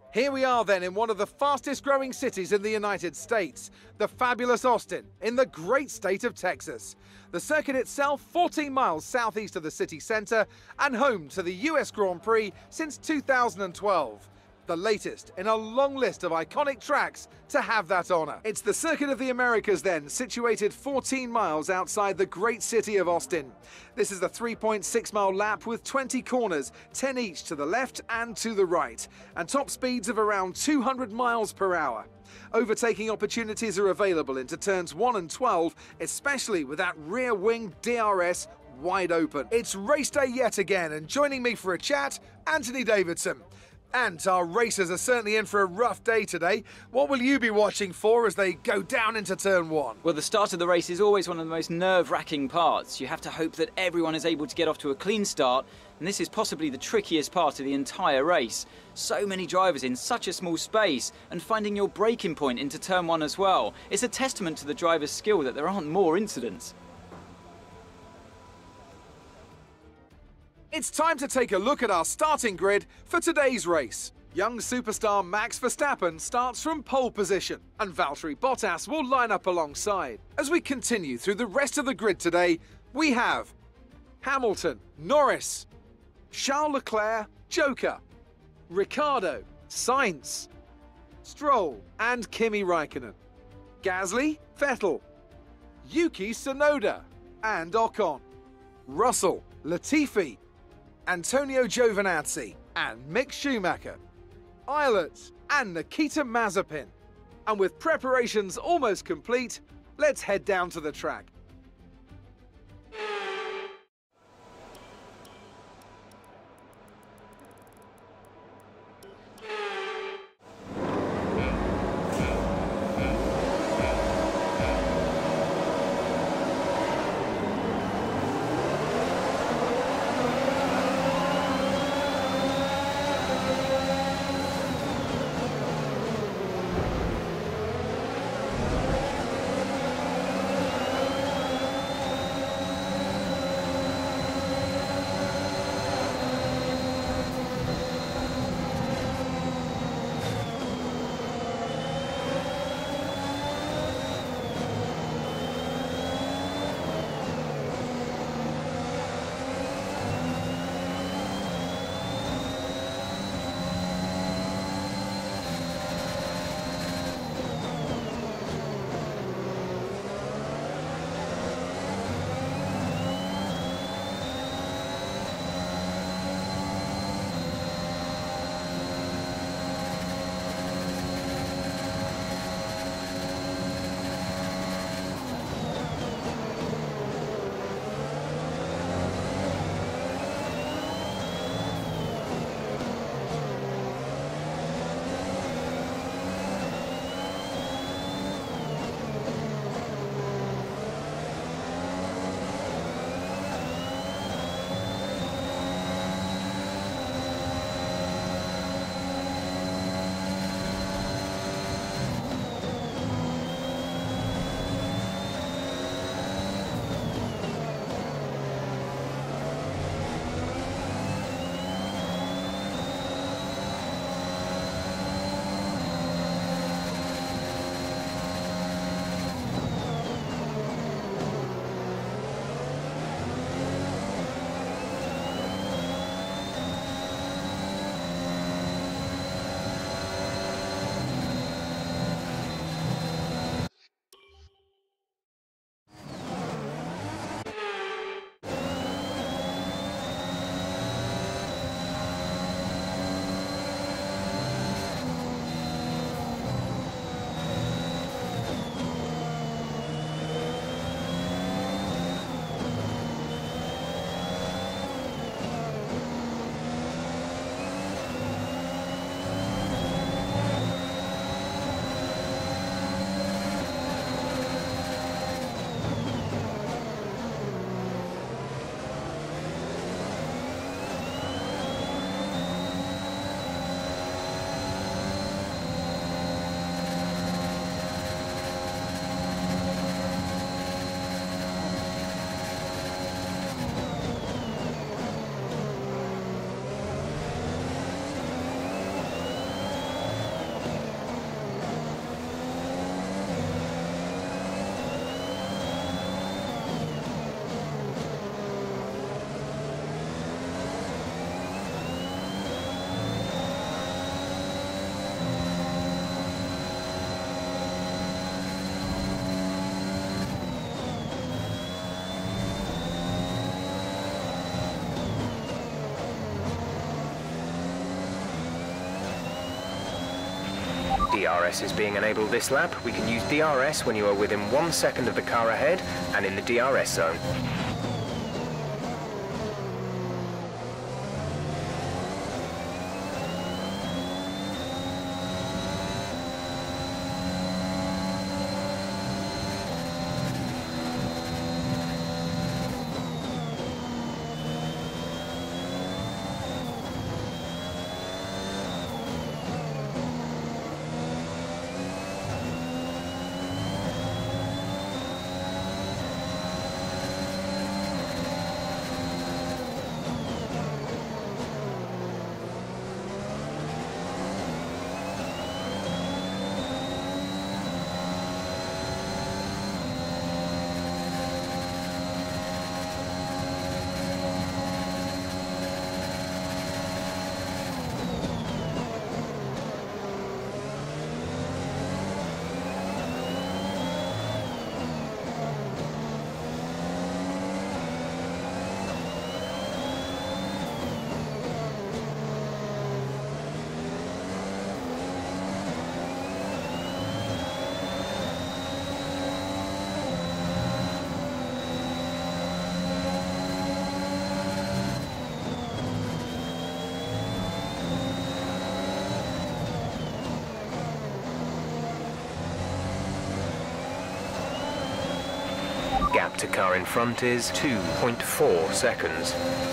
Here we are then in one of the fastest growing cities in the United States, the fabulous Austin, in the great state of Texas. The circuit itself 14 miles southeast of the city centre and home to the US Grand Prix since 2012. The latest in a long list of iconic tracks to have that honour. It's the Circuit of the Americas then, situated 14 miles outside the great city of Austin. This is the 3.6 mile lap with 20 corners, 10 each to the left and to the right, and top speeds of around 200 miles per hour. Overtaking opportunities are available into turns 1 and 12, especially with that rear wing DRS wide open. It's race day yet again, and joining me for a chat, Anthony Davidson. And our racers are certainly in for a rough day today. What will you be watching for as they go down into turn 1? Well, the start of the race is always one of the most nerve-wracking parts. You have to hope that everyone is able to get off to a clean start, and this is possibly the trickiest part of the entire race. So many drivers in such a small space, and finding your braking point into turn 1 as well. It's a testament to the driver's skill that there aren't more incidents. It's time to take a look at our starting grid for today's race. Young superstar Max Verstappen starts from pole position, and Valtteri Bottas will line up alongside. As we continue through the rest of the grid today, we have Hamilton, Norris, Charles Leclerc, Joker, Ricciardo, Sainz, Stroll and Kimi Räikkönen, Gasly, Vettel, Yuki Tsunoda and Ocon, Russell, Latifi, Antonio Giovinazzi and Mick Schumacher, Eilert and Nikita Mazepin. And with preparations almost complete, let's head down to the track. DRS is being enabled this lap. We can use DRS when you are within 1 second of the car ahead and in the DRS zone. Gap to car in front is 2.4 seconds.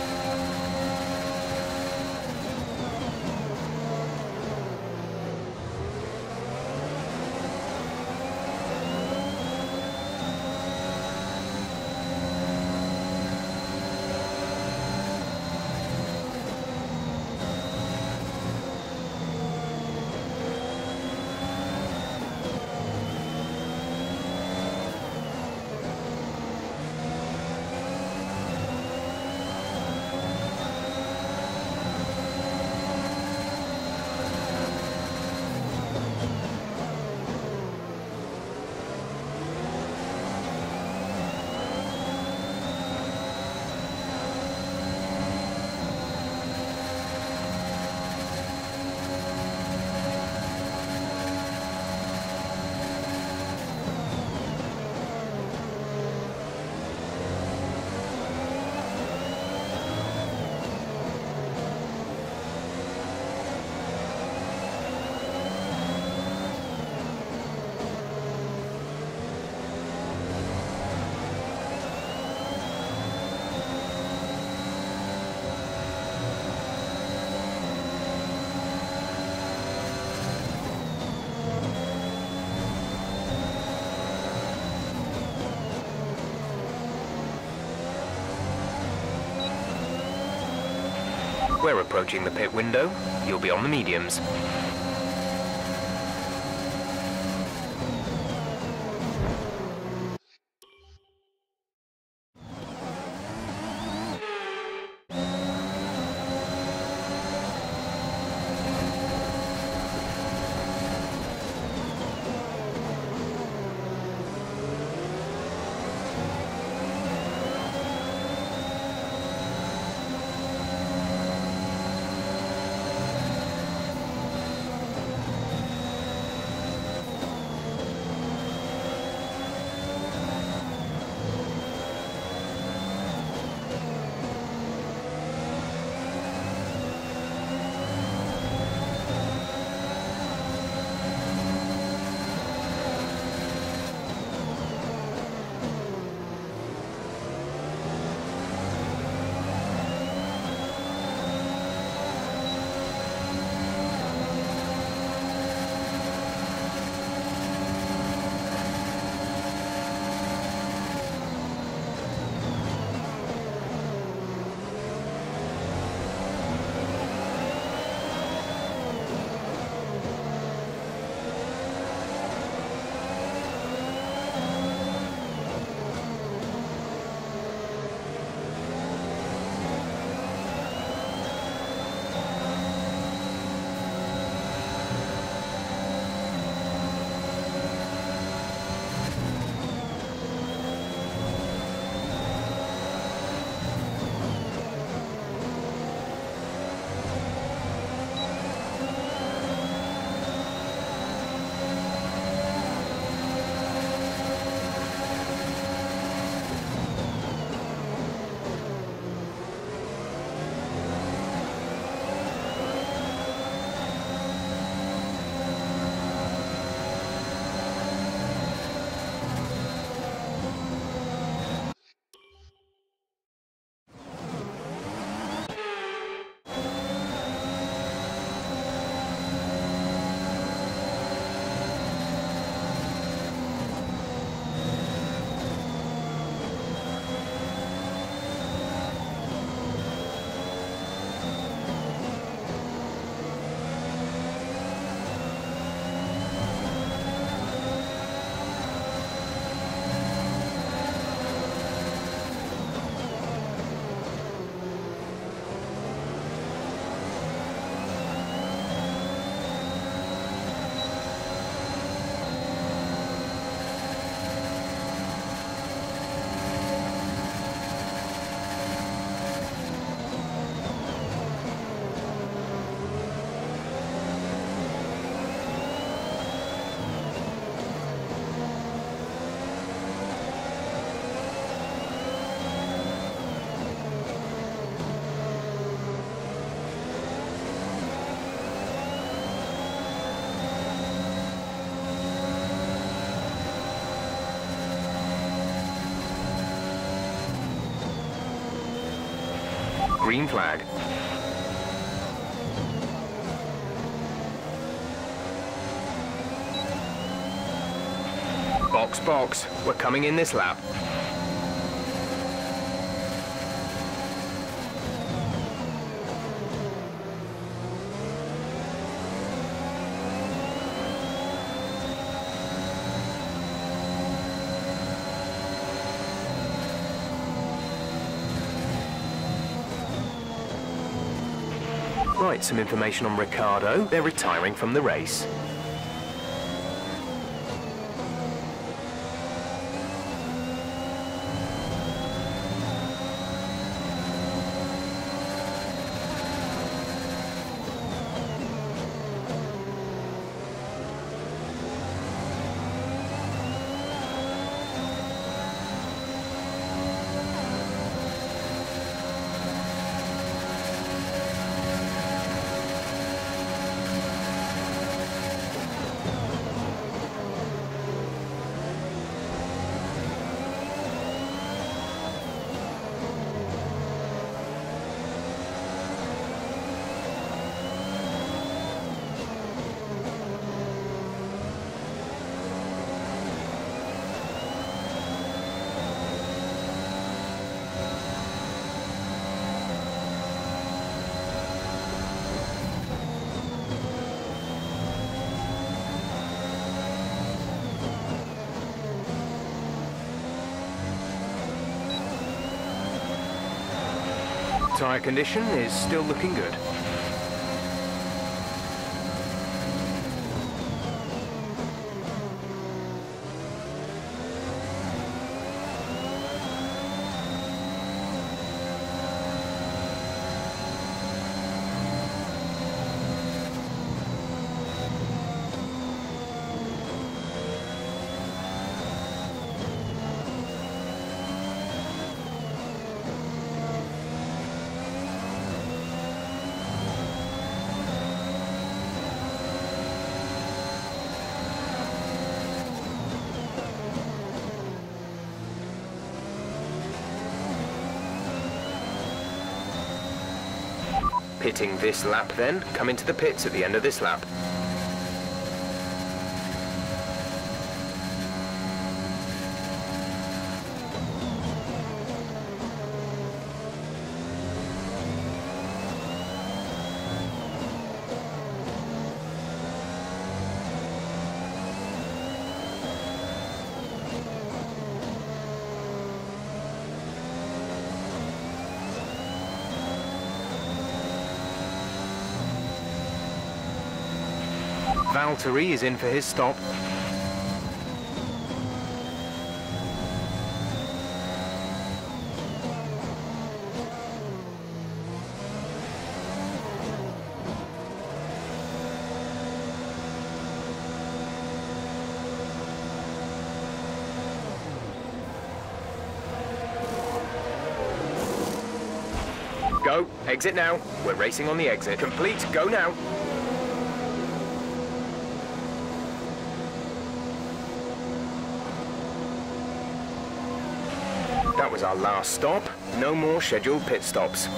We're approaching the pit window. You'll be on the mediums. green flag. Box, box. We're coming in this lap. Right, some information on Ricciardo. They're retiring from the race. Tyre condition is still looking good. Pitting this lap then, come into the pits at the end of this lap. Valtteri is in for his stop. Go, exit now. We're racing on the exit. Complete, go now. That was our last stop. No more scheduled pit stops.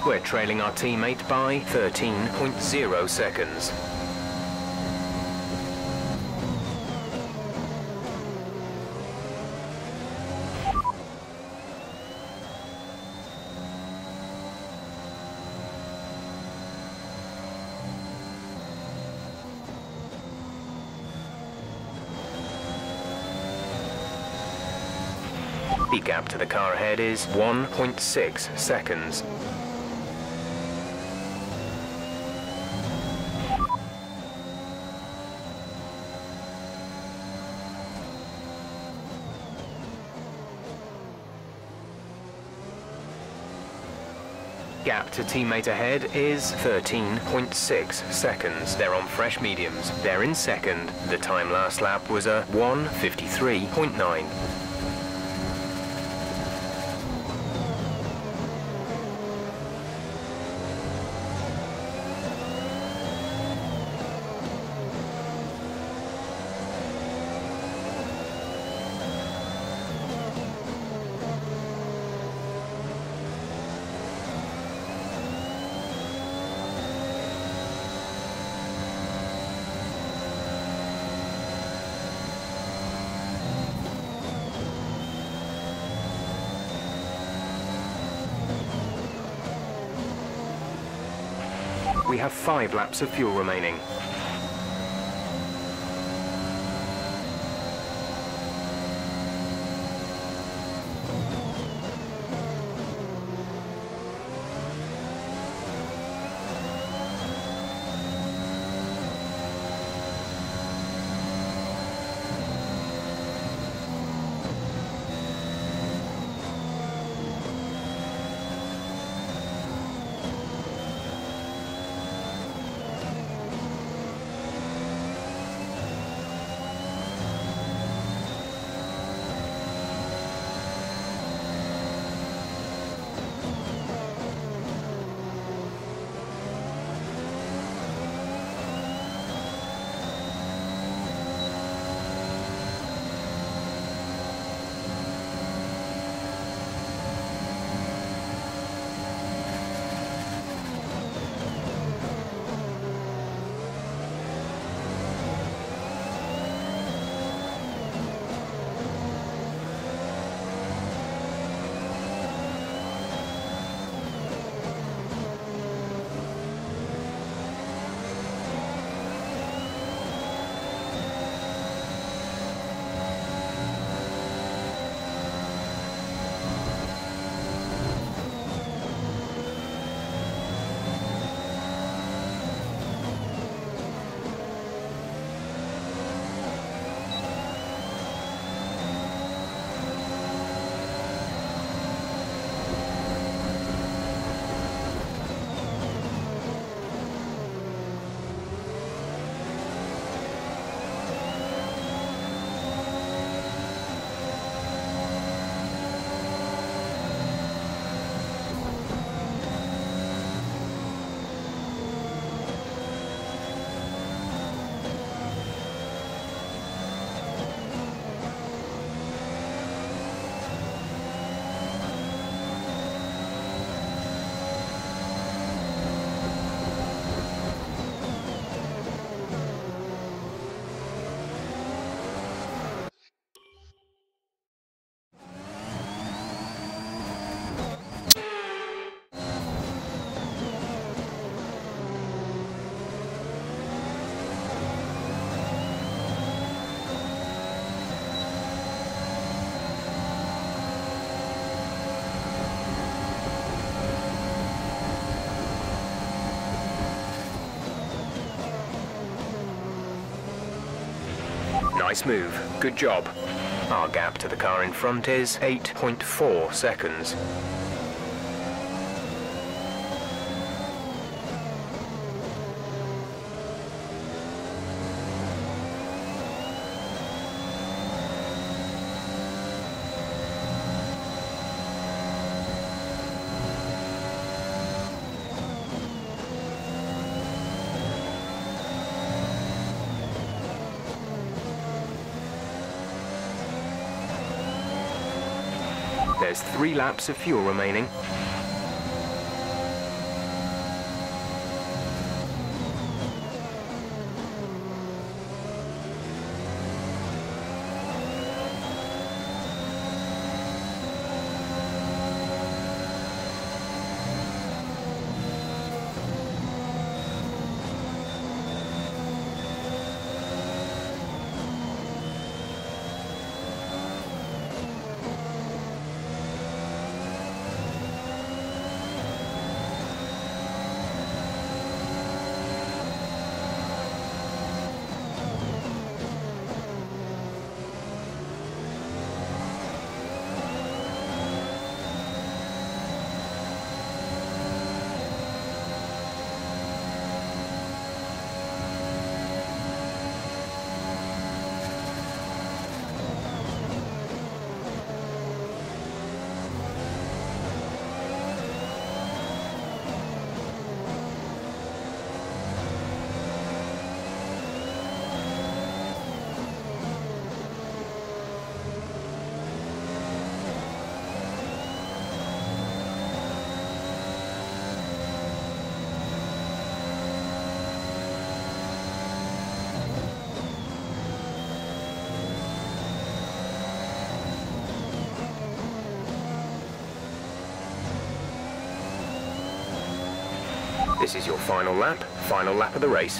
We're trailing our teammate by 13.0 seconds. The gap to the car ahead is 1.6 seconds. Gap to teammate ahead is 13.6 seconds. They're on fresh mediums. They're in second. The time last lap was a 1:53.9. We have 5 laps of fuel remaining. Nice move. Good job. Our gap to the car in front is 8.4 seconds. There's 3 laps of fuel remaining. This is your final lap of the race.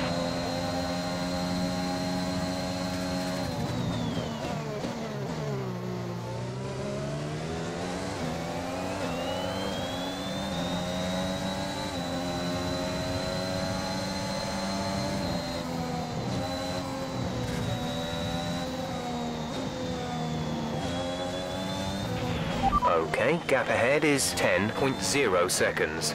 Okay, gap ahead is 10.0 seconds.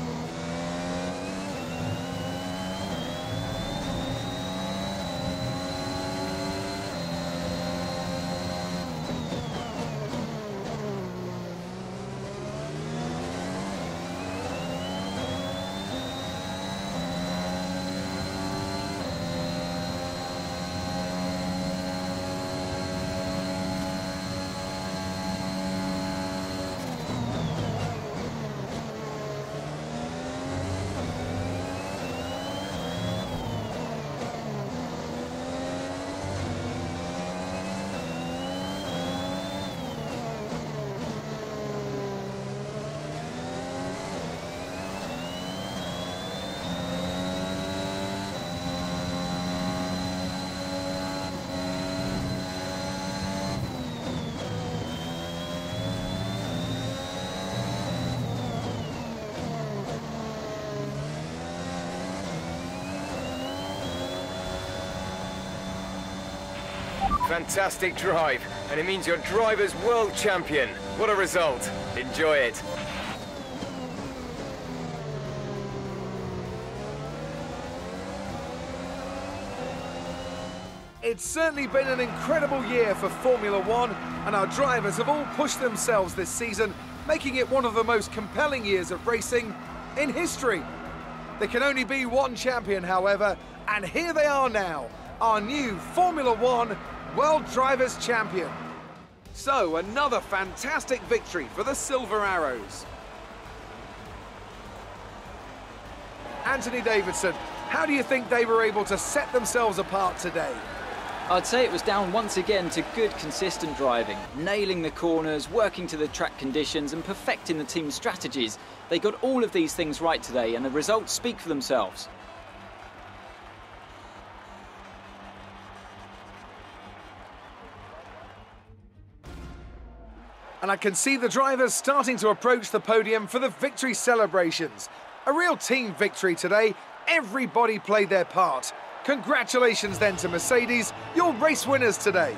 Fantastic drive, and it means your driver's world champion. What a result. Enjoy it. It's certainly been an incredible year for Formula One, and our drivers have all pushed themselves this season, making it one of the most compelling years of racing in history. There can only be one champion, however, and here they are now, our new Formula One World Drivers' Champion. So, another fantastic victory for the Silver Arrows. Anthony Davidson, how do you think they were able to set themselves apart today? I'd say it was down once again to good, consistent driving, nailing the corners, working to the track conditions and perfecting the team's strategies. They got all of these things right today, and the results speak for themselves. And I can see the drivers starting to approach the podium for the victory celebrations. A real team victory today. Everybody played their part. Congratulations then to Mercedes, your race winners today.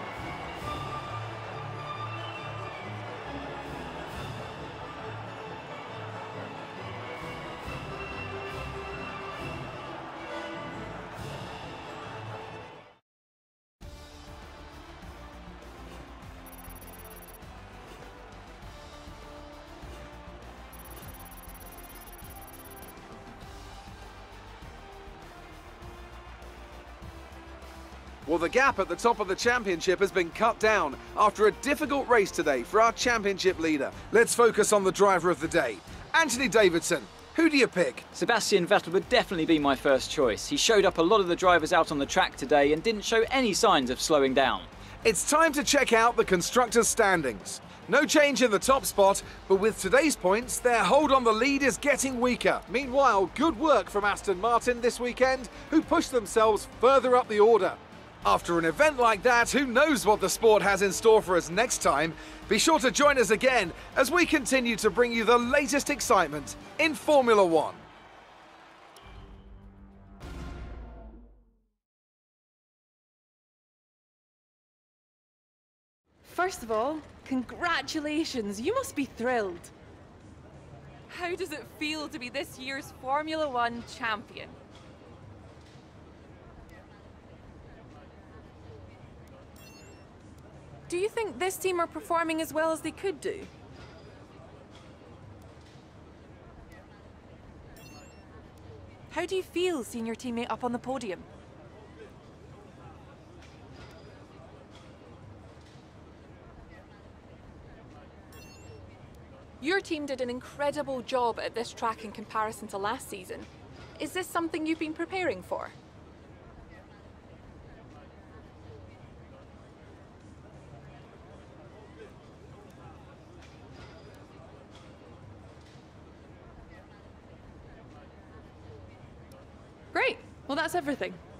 Well, the gap at the top of the championship has been cut down after a difficult race today for our championship leader. Let's focus on the driver of the day, Anthony Davidson. Who do you pick? Sebastian Vettel would definitely be my first choice. He showed up a lot of the drivers out on the track today and didn't show any signs of slowing down. It's time to check out the constructors' standings. No change in the top spot, but with today's points, their hold on the lead is getting weaker. Meanwhile, good work from Aston Martin this weekend, who pushed themselves further up the order. After an event like that, who knows what the sport has in store for us next time? Be sure to join us again as we continue to bring you the latest excitement in Formula One. First of all, congratulations, you must be thrilled. How does it feel to be this year's Formula One champion? Do you think this team are performing as well as they could do? How do you feel seeing your teammate up on the podium? Your team did an incredible job at this track in comparison to last season. Is this something you've been preparing for? Well, that's everything.